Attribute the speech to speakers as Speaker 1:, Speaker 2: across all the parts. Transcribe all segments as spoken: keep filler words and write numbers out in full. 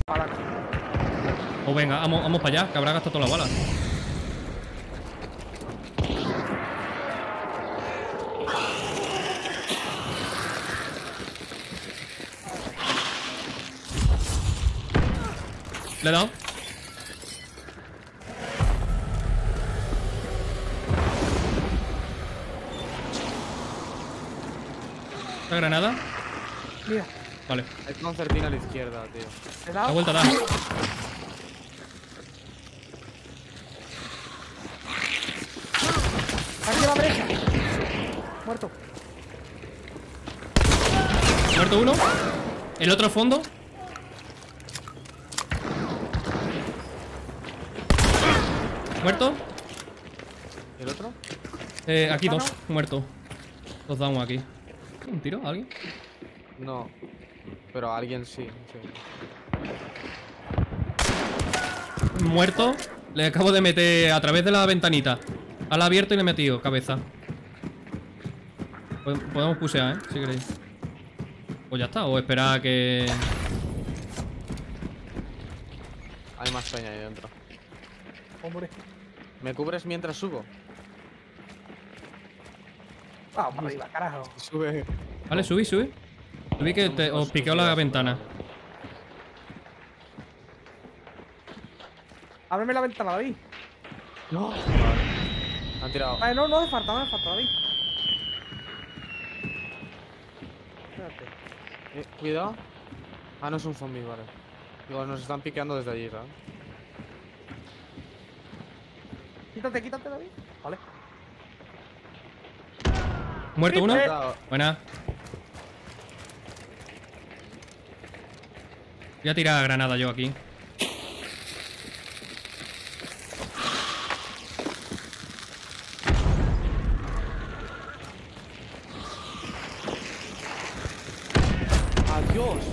Speaker 1: Pues venga, vamos, vamos para allá, que habrá gastado todas las balas. Le he dado. ¿La granada?
Speaker 2: Mira.
Speaker 3: Vale. Hay concertina a la izquierda, tío.
Speaker 2: ¿He dado?
Speaker 1: La vuelta da.
Speaker 2: Aquí a la derecha. Muerto.
Speaker 1: Muerto uno. El otro al fondo. Muerto.
Speaker 3: ¿Y el otro?
Speaker 1: Eh, aquí dos. Muerto. Dos down aquí. ¿Un tiro? ¿Alguien?
Speaker 3: No. Pero alguien sí, sí.
Speaker 1: Muerto. Le acabo de meter a través de la ventanita. Al abierto y le he metido cabeza. Podemos pusear, ¿eh? Si queréis. Pues ya está. O esperar a que...
Speaker 3: Hay más peña ahí dentro.
Speaker 2: Hombre.
Speaker 3: ¿Me cubres mientras subo?
Speaker 2: Vamos para arriba, carajo.
Speaker 3: Sube.
Speaker 1: Vale, subí, subí. Subí que te, os piqueo la ventana.
Speaker 2: Ábreme la ventana, David.
Speaker 3: No. Vale. Han tirado.
Speaker 2: Vale, no, no hace falta, no hace falta, David. Espérate.
Speaker 3: Eh, cuidado. Ah, no es un zombie, vale. Digo, nos están piqueando desde allí, ¿sabes?
Speaker 2: Quítate, quítate, David. Vale.
Speaker 1: Muerto uno. Buena. Voy a tirar granada yo aquí.
Speaker 3: ¡Adiós!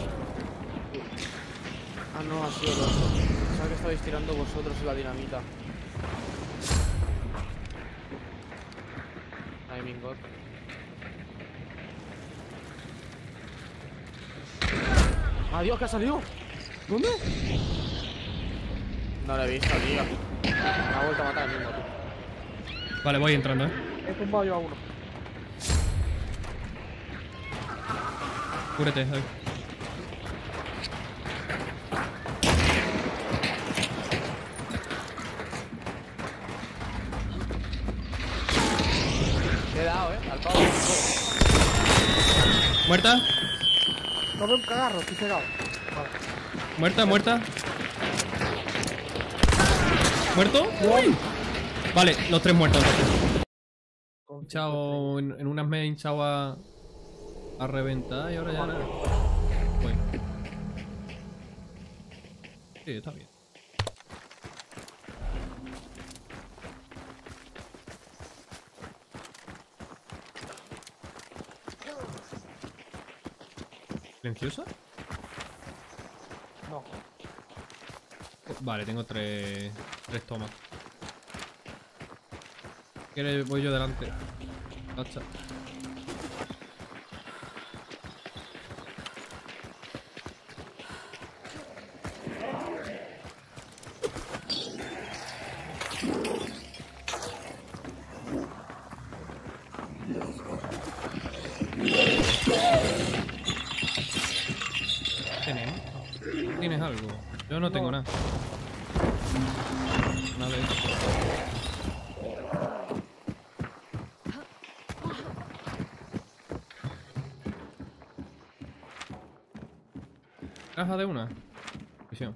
Speaker 3: Ah, no, ha sido el otro. Pensaba que estabais tirando vosotros la dinamita. Ay, mingot. ¡Adiós, que ha salido! ¿Dónde? No lo he visto, tío. Me ha vuelto a matar el mismo, tío.
Speaker 1: Vale, voy entrando, eh.
Speaker 2: He tumbado yo a uno.
Speaker 1: Cúrete, ahí.
Speaker 3: Te he dado, eh, al pavo.
Speaker 1: ¿Muerta?
Speaker 2: No veo un cagarro, estoy cegado. Vale.
Speaker 1: ¿Muerta, muerta? ¿Muerto? ¡Uy! Vale, los tres muertos. Hinchado, en, en unas me he hinchado a, a reventar y ahora ya nada. Voy. Sí, está bien. ¿Silenciosa?
Speaker 2: No.
Speaker 1: Vale, tengo tres, tres tomas. ¿Quieres? Voy yo delante. Tacha. ¿Tienes? ¿Tienes algo? Yo no tengo
Speaker 2: No.
Speaker 1: nada. Nada de eso. Caja de una. Visión.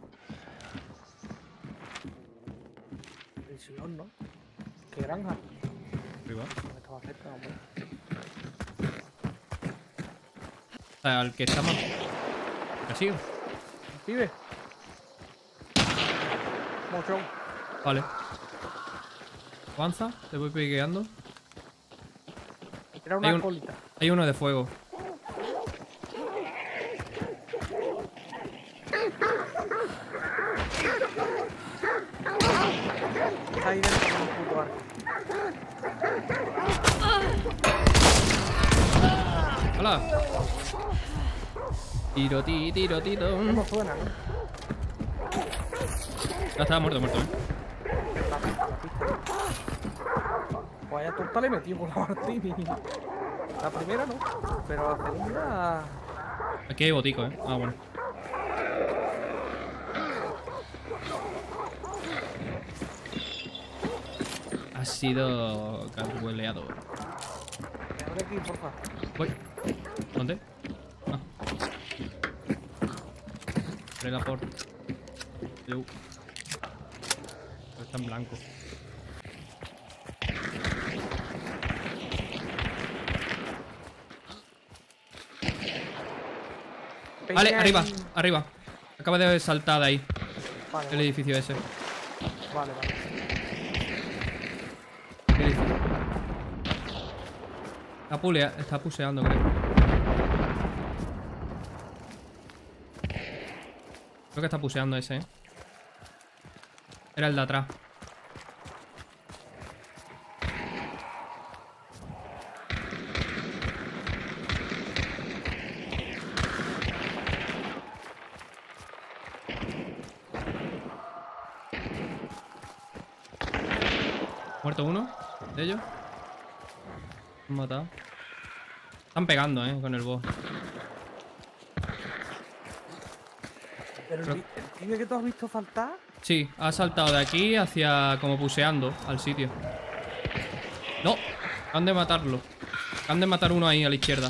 Speaker 2: Prisión, ¿no? ¿Qué granja?
Speaker 1: Arriba.
Speaker 2: No estaba cerca, hombre.
Speaker 1: O sea, al que está más... ¿Que sigo?
Speaker 2: Pibe. Mochón.
Speaker 1: Vale. Avanza, te voy piqueando.
Speaker 2: Era una
Speaker 1: Hay un-
Speaker 2: colita.
Speaker 1: Hay uno de fuego.
Speaker 2: Está ahí dentro con un puto arco.
Speaker 1: ¡Hala! Tiro, ti, tiro, tiro.
Speaker 2: ¿Cómo suena, no?
Speaker 1: Ya estaba muerto, muerto, ¿eh?
Speaker 2: La pista, la pista. Vaya torta le metí con la Martini. La primera no, pero la segunda.
Speaker 1: Aquí hay botico, ¿eh? Ah, bueno. Ha sido carhueleado.
Speaker 2: Me abre aquí, porfa.
Speaker 1: Voy. ¿Dónde? Ah. Abre la puerta. Yo. Pero está en blanco. Vale,
Speaker 2: Peña
Speaker 1: arriba,
Speaker 2: en-
Speaker 1: arriba. Acaba de saltar de ahí,
Speaker 2: Vale,
Speaker 1: el
Speaker 2: vale,
Speaker 1: edificio ese.
Speaker 2: vale, vale.
Speaker 1: ¿Qué edificio? Está, pulea, está puseando, creo. Creo que está puseando ese, ¿eh? Era el de atrás. Muerto uno de ellos. Han matado. Están pegando, eh, con el boss.
Speaker 2: Pero el,
Speaker 1: Creo-
Speaker 2: vi- el pibe que tú has visto faltar.
Speaker 1: Sí, ha saltado de aquí hacia como puseando al sitio. No, han de matarlo. Han de matar uno ahí a la izquierda.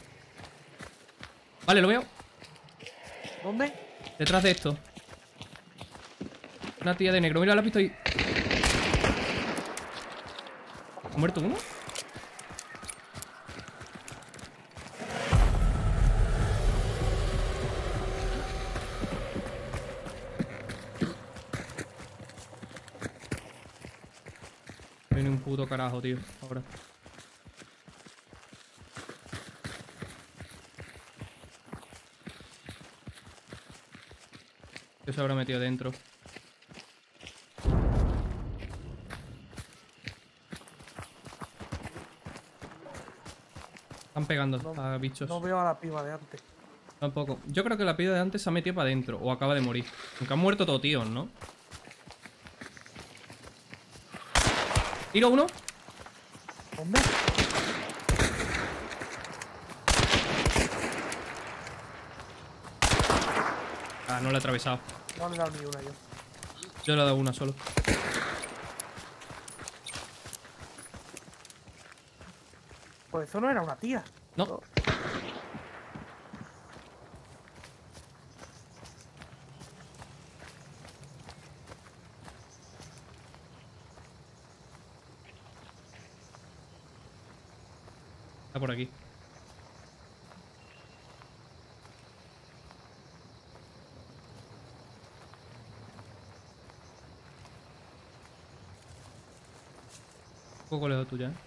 Speaker 1: Vale, lo veo.
Speaker 2: ¿Dónde?
Speaker 1: Detrás de esto. Una tía de negro. Mira, la he visto ahí. ¿Ha muerto uno? Viene un puto carajo, tío. Ahora. Que se habrá metido dentro. Están pegando
Speaker 2: No-
Speaker 1: a bichos.
Speaker 2: No veo a la piba de antes.
Speaker 1: Tampoco. Yo creo que la piba de antes se ha metido para adentro. O acaba de morir. Aunque han muerto todos tíos, ¿no? Tiro uno.
Speaker 2: ¿Dónde?
Speaker 1: Ah, no le he atravesado.
Speaker 2: No le he dado ni una yo.
Speaker 1: Yo le he dado una solo.
Speaker 2: Pues eso no era una tía.
Speaker 1: No. Está por aquí. Un poco lejos tuya, ¿eh?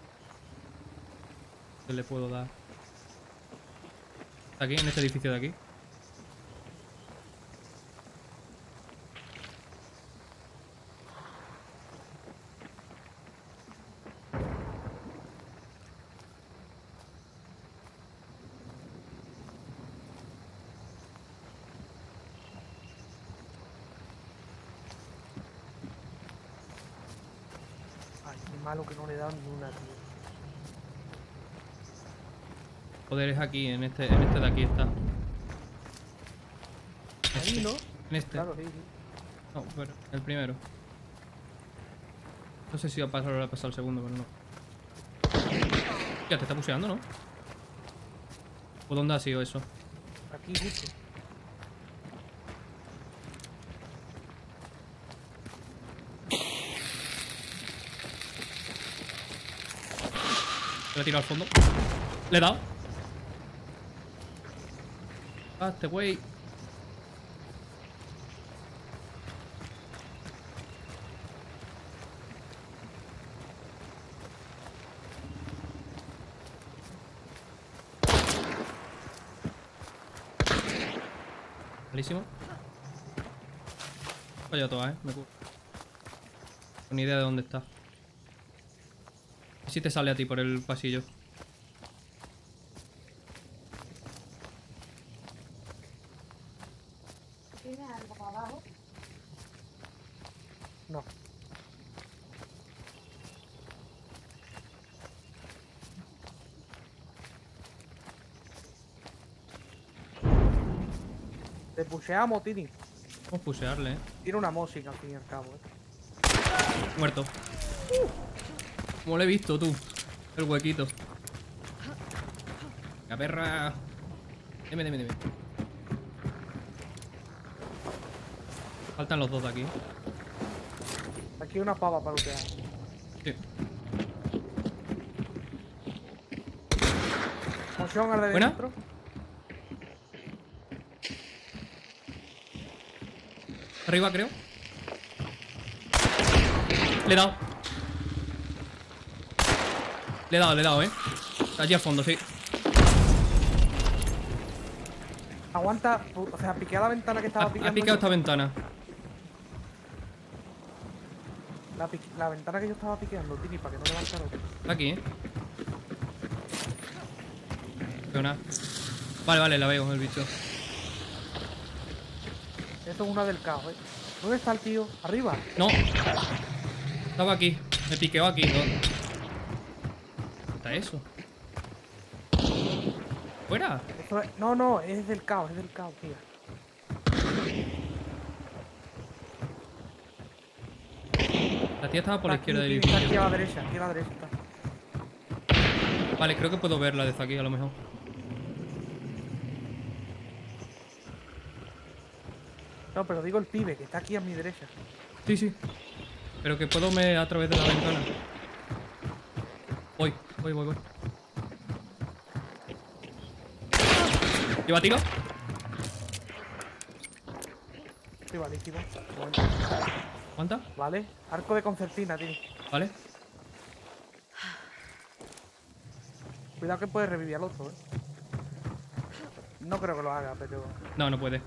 Speaker 1: ¿Qué le puedo dar? Está aquí, en este edificio de aquí.
Speaker 2: Ay, qué malo que no le he dado ni una, tío.
Speaker 1: Joder, es aquí, en este, en este de aquí está.
Speaker 2: Ahí, ¿no?
Speaker 1: En este.
Speaker 2: Claro, sí, sí.
Speaker 1: No, pero el primero. No sé si va a pasar o va a pasar el segundo, pero no. Ya te está puseando, ¿no? ¿O dónde ha sido eso?
Speaker 2: Aquí justo.
Speaker 1: Le he tirado al fondo. Le he dado. Ah, este güey. Malísimo. Vaya toda, eh. Me cu- Con idea de dónde está. A ver si te sale a ti por el pasillo.
Speaker 2: No. Te pusheamos, Tini.
Speaker 1: Vamos a pushearle, eh.
Speaker 2: Tiene una música al fin y al cabo, eh.
Speaker 1: Muerto. Como lo he visto tú. El huequito. La perra. Deme, deme, deme. Faltan los dos de aquí.
Speaker 2: Aquí hay una pava para lootear.
Speaker 1: Sí.
Speaker 2: Moción al de
Speaker 1: ¿Buena?
Speaker 2: dentro.
Speaker 1: Arriba, creo. Le he dado. Le he dado, le he dado, eh. Allí al fondo, sí.
Speaker 2: Aguanta, o sea, piquea la ventana que estaba
Speaker 1: Ha,
Speaker 2: picando.
Speaker 1: ha picado
Speaker 2: yo.
Speaker 1: esta ventana.
Speaker 2: La, pique- la ventana que yo estaba piqueando, Tini, para que no levantara otro.
Speaker 1: Está aquí, eh. Veo nada. Vale, vale, la veo, el bicho.
Speaker 2: Esto es una del caos, eh. ¿Dónde está el tío? ¿Arriba?
Speaker 1: No. Estaba aquí. Me piqueó aquí. ¿No? ¿Está eso? ¿Fuera?
Speaker 2: Esto es- No, no, es del caos, es del caos, tío.
Speaker 1: La tía estaba por la
Speaker 2: Está
Speaker 1: izquierda del
Speaker 2: aquí, Tini, está aquí
Speaker 1: edificio.
Speaker 2: a la derecha, aquí a la derecha está.
Speaker 1: Vale, creo que puedo verla desde aquí a lo mejor.
Speaker 2: No, pero digo el pibe, que está aquí a mi derecha.
Speaker 1: Sí, sí. Pero que puedo ver a través de la ventana. Voy, voy, voy, voy. ¿Lleva tiro?
Speaker 2: Sí, valísimo. Bueno,
Speaker 1: ¿Aguanta?
Speaker 2: vale, arco de concertina, Tini.
Speaker 1: Vale.
Speaker 2: Cuidado que puede revivir al otro, eh. No creo que lo haga, pero...
Speaker 1: No, no puede.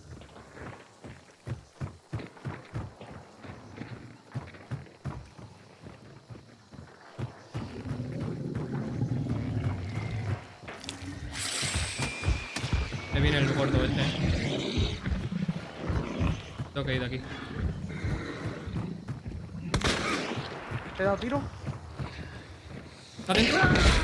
Speaker 1: Me viene el gordo este. Tengo que ir de aquí.
Speaker 2: ¿Te he dado tiro?
Speaker 1: ¿Está dentro?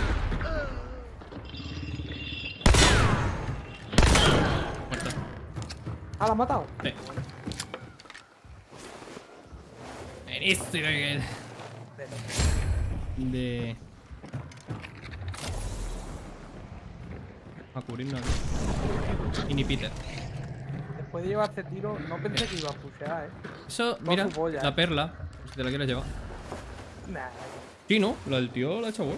Speaker 1: Muerto.
Speaker 2: Ah, ¿la has matado?
Speaker 1: Sí. Buenísimo, Miguel. De... A cubrirnos. Y ni Peter.
Speaker 2: Después de llevar este tiro, no pensé que iba a pushear, eh.
Speaker 1: Eso,
Speaker 2: Toda
Speaker 1: mira,
Speaker 2: su polla,
Speaker 1: la
Speaker 2: eh.
Speaker 1: perla. Si te la quieres llevar.
Speaker 2: Nah,
Speaker 1: Sí, ¿no? La del tío la ha hecho buena.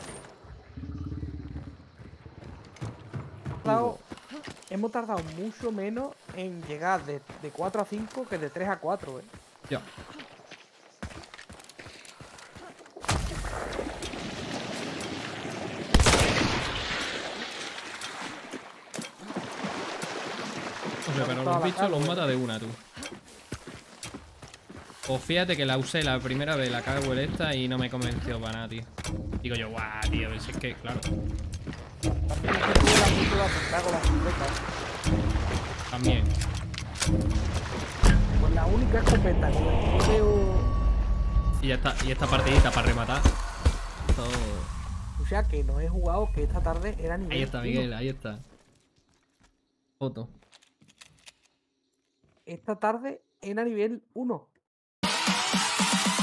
Speaker 2: tardado- hemos tardado mucho menos en llegar de, de cuatro a cinco que de tres a cuatro, eh.
Speaker 1: Ya. O sea, pero los bichos los mata de una, tú. O fíjate que la usé la primera vez, la cago en esta y no me convenció para nada, tío. Digo yo, guau, tío, si es que, claro,
Speaker 2: También es que tuve la punta de apuntar con la escopeta, eh.
Speaker 1: también.
Speaker 2: Pues la única escopeta con la que veo...
Speaker 1: Y ya está, y esta partidita para rematar. Todo.
Speaker 2: O sea que no he jugado, que esta tarde era nivel
Speaker 1: Ahí está,
Speaker 2: uno.
Speaker 1: Miguel, ahí está. Foto.
Speaker 2: Esta tarde era nivel uno.